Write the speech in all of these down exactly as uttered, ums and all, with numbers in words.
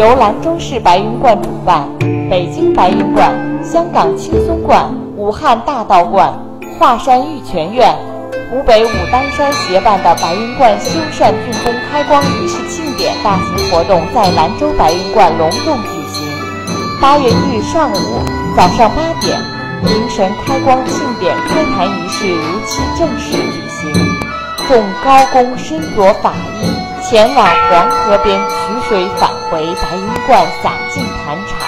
由兰州市白云观主办，北京白云观、香港青松观、武汉大道观、华山玉泉院、湖北武当山协办的白云观修缮竣工开光仪式庆典大型活动在兰州白云观隆重举行。八月一日上午，早上八点，迎神开光庆典开坛仪式如期正式举行。众高工身着法衣，前往黄河边取水返回白云观洒净坛场。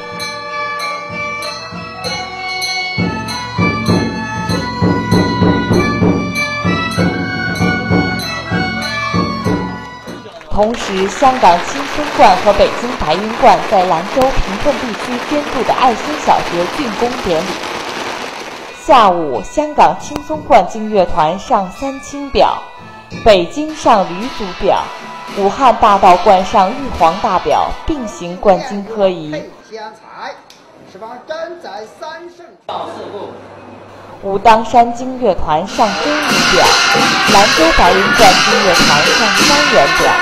同时，香港青松观和北京白云观在兰州贫困地区捐助的爱心小学竣工典礼。下午，香港青松观京乐团上三清表，北京上吕祖表，武汉大道观上玉皇大表，并行观经科仪。武当山京乐团上真仪表，兰州白云观京乐团上三元表。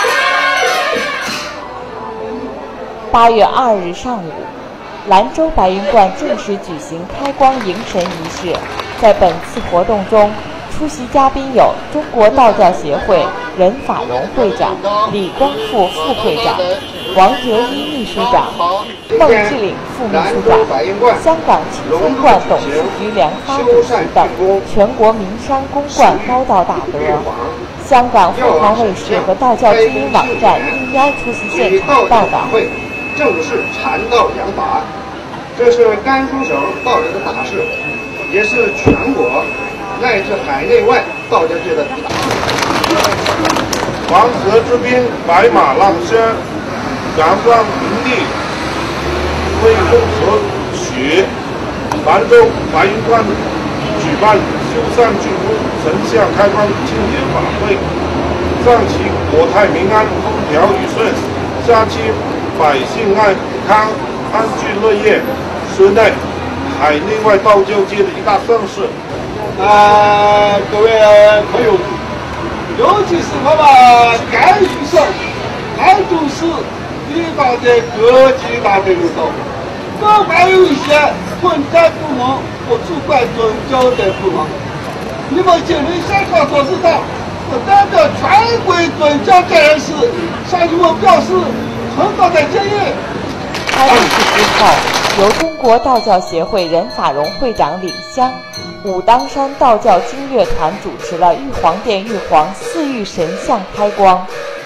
八月二日上午，兰州白云观正式举行开光迎神仪式。在本次活动中，出席嘉宾有中国道教协会任法荣会长、李光复副会长、王哲一秘书长、孟志岭副秘书长、香港青松观董事局梁发主席等全国名山公观高道大德。香港凤凰卫视和道教知名网站应邀出席现场报道。 正是禅道扬法，这是甘肃省道家的大事，也是全国乃至海内外道家界的大事。 黄河之滨，白马浪轩，阳光明丽，微风和煦。兰州白云观举办修缮竣工神像开光庆典法会，上期国泰民安，风调雨顺，下期百姓安康、安居乐业，是内海内外道教界的一大盛事。 啊、呃，各位朋友，尤其是我们甘肃省兰州市地方的各级大队领导，我还有一些混战部门和主管宗教的部门，你们今天现场所知道，我代表全国宗教界人士向你们表示很高的敬意。 开仪式之后，由中国道教协会任法荣会长领香，武当山道教京乐团主持了玉皇殿玉皇四玉神像开光。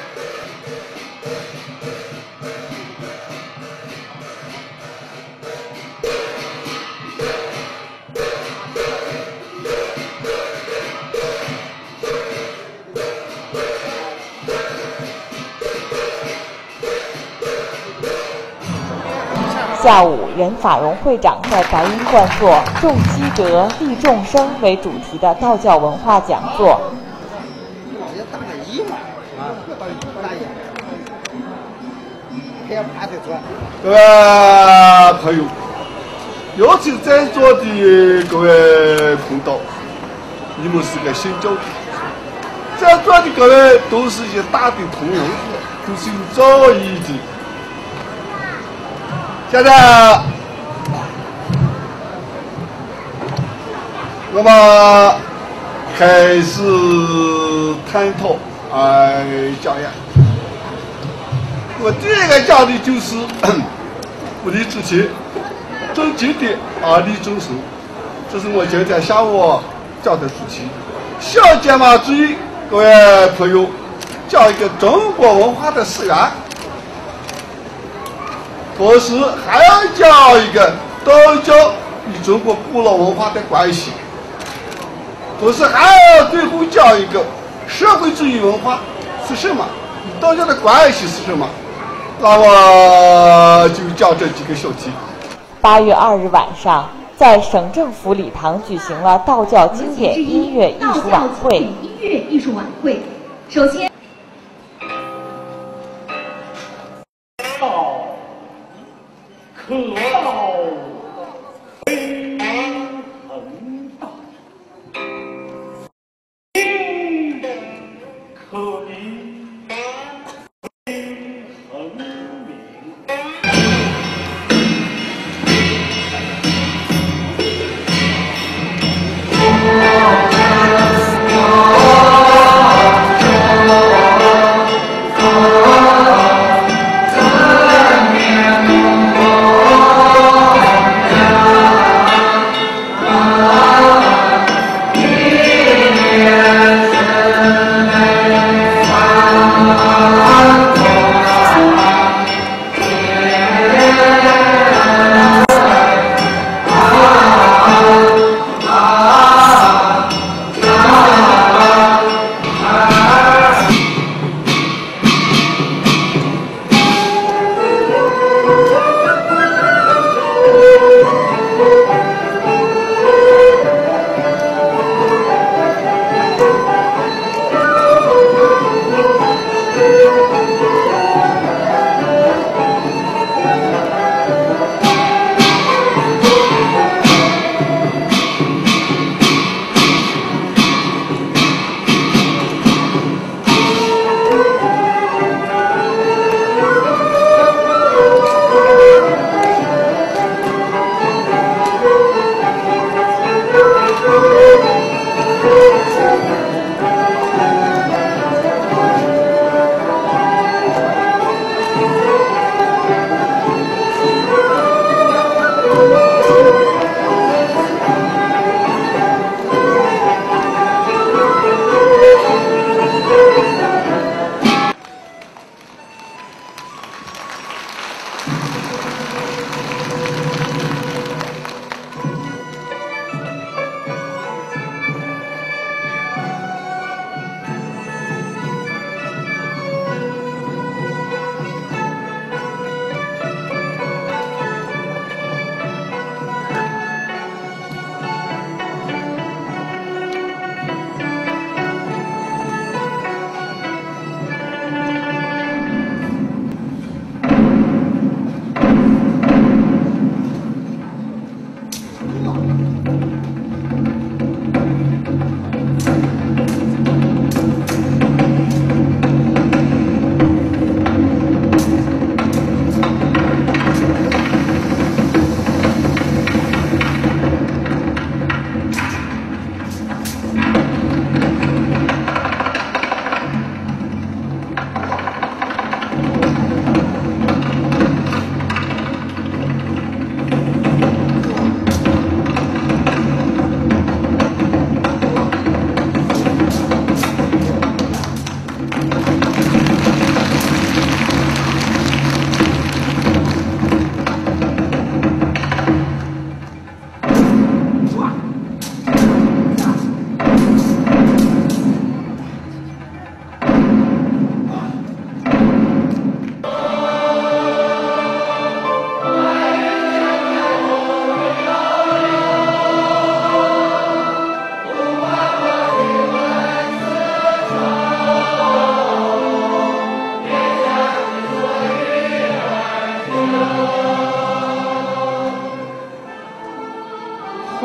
下午，任法荣会长在白云观做“种积德，利众生”为主题的道教文化讲座。 各位朋友，尤其在座的各位朋友，你们是个新教徒，在座的各位都是一些大的同仁，都是有造诣的。现在，我们开始探讨啊讲演。我第一个讲的就是我的主题正经的啊利众生，这是我今天下午讲的主题。下节嘛，注意各位朋友，讲一个中国文化的始源。同时还要讲一个道教与中国古老文化的关系，同时还要最后讲一个社会主义文化是什么，与道教的关系是什么。那我就讲这几个小题。 八月二日晚上，在省政府礼堂举行了道教经典音乐艺术晚会。 音乐艺术晚会，首先。 可道为恒大，心可以为恒明。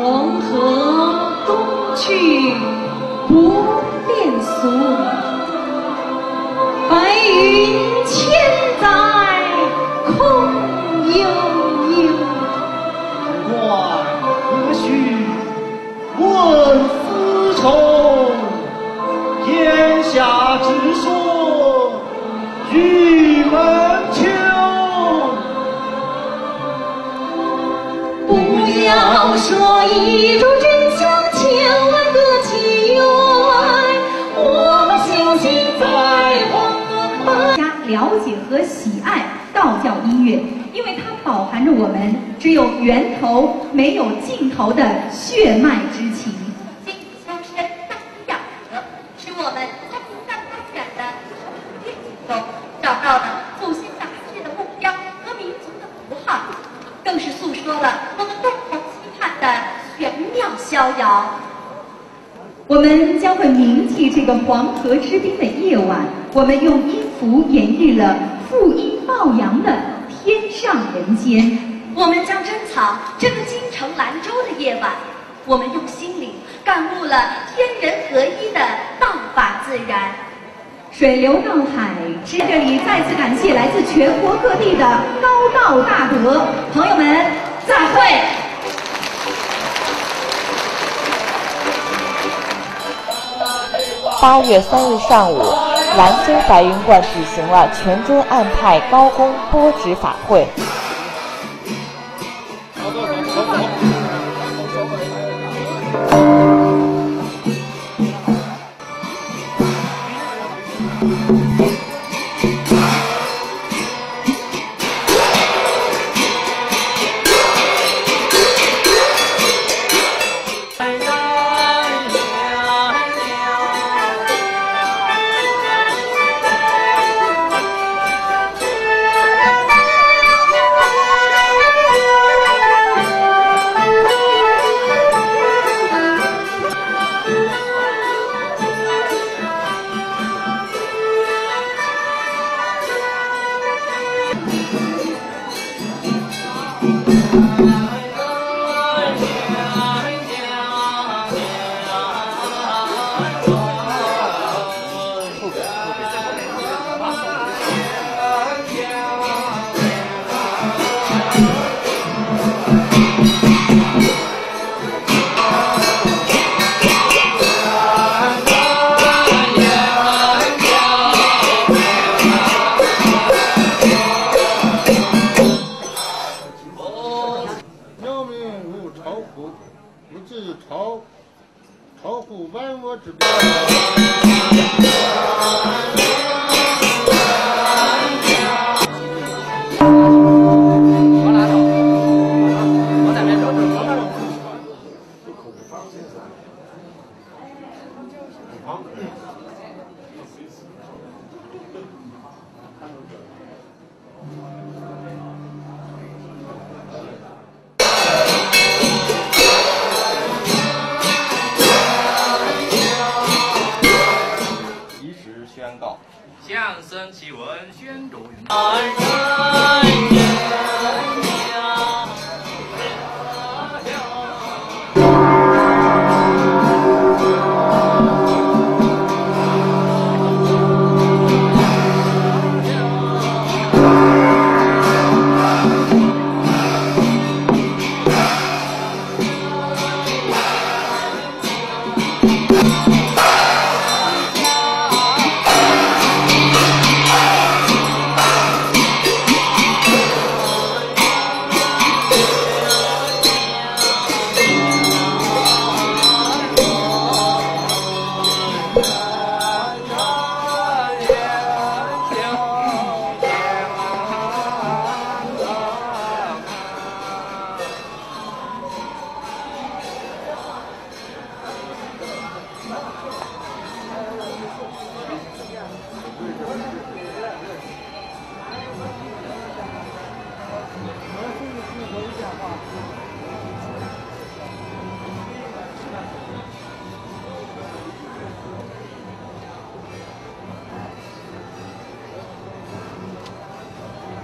黄河东去不变俗，白云千载空悠悠。 怪何须问丝绸，天下之说玉门秋。 不要说一种真相，千万个祈愿，我们相信在黄河。大家了解和喜爱道教音乐，因为它饱含着我们只有源头没有尽头的血脉之情。 心相深，大地养德，使我们在不断发展的历史中找到了走向大事的目标和民族的符号，更是诉说了我们共同期盼的玄妙逍遥。 我们将会铭记这个黄河之滨的夜晚，我们用音符演绎了复音抱阳的天上人间。 我们将珍藏这个京城兰州的夜晚，我们用心灵感悟了天人合一的道法自然。 水流到海，至这里再次感谢来自全国各地的高道大德朋友们，再会。 八月三日上午，兰州白云观举行了全真暗派高功播旨法会。 相声奇闻宣读云。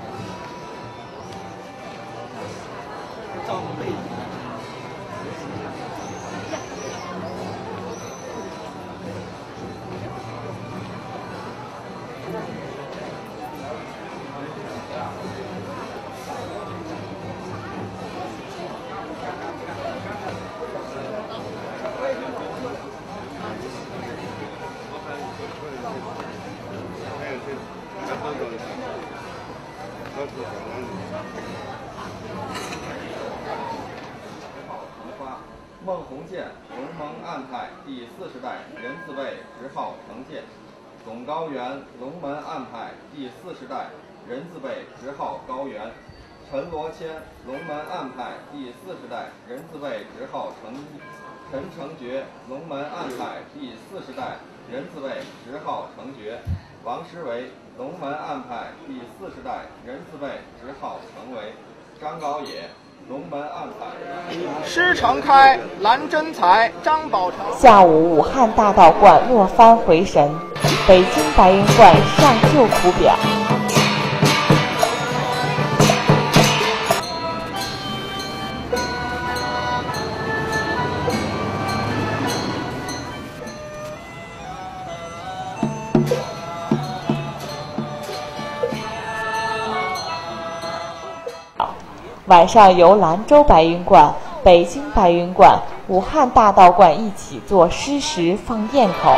照顾背景。 孟鸿渐，龙门案派第四十代人字辈，职号承建。董高原，龙门案派第四十代人字辈，职号高原。陈罗谦，龙门案派第四十代人字辈，职号成陈成觉，龙门案派第四十代人字辈，职号成觉。王师维，龙门案派第四十代人字辈，职号成为。张高野，龙门案派。 施承开、蓝真才、张宝成。 下午，武汉大道观落幡回神，北京白云观上旧苦表。晚上由兰州白云观、北京白云观、武汉大道观一起做施食放焰口。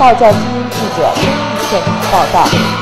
道教精英记者陈毅现场报道。